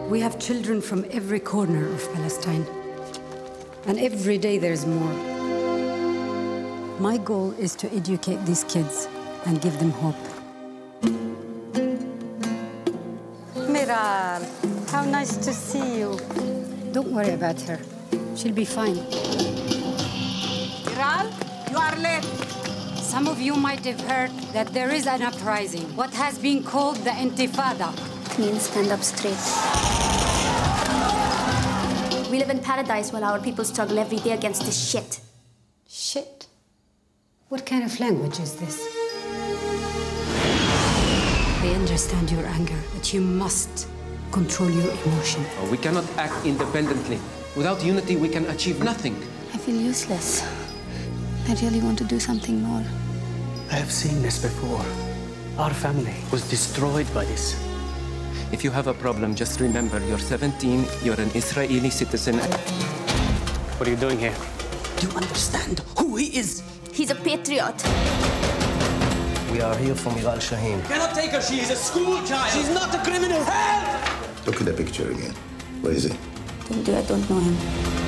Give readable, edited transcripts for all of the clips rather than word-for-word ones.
We have children from every corner of Palestine. And every day there's more. My goal is to educate these kids and give them hope. Miral, how nice to see you. Don't worry about her. She'll be fine. Miral, you are late. Some of you might have heard that there is an uprising, what has been called the Intifada. Means stand up straight. We live in paradise while our people struggle every day against this shit. Shit? What kind of language is this? I understand your anger, but you must control your emotion. We cannot act independently. Without unity, we can achieve nothing. I feel useless. I really want to do something more. I have seen this before. Our family was destroyed by this. If you have a problem, just remember, you're 17, you're an Israeli citizen. What are you doing here? Do you understand who he is? He's a patriot. We are here for Miral Shaheen. Cannot take her, she is a school child. She's not a criminal. Help! Look at the picture again. Where is he? I don't know him.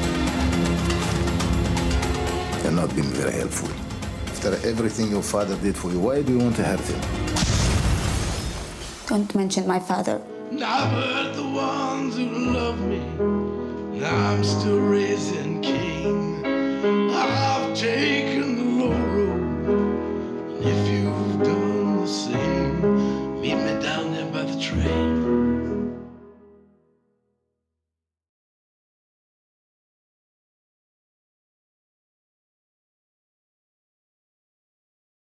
You're not being very helpful. After everything your father did for you, why do you want to hurt him? Don't mention my father. I've heard the ones who love me. Now I'm still raising Cain. I've taken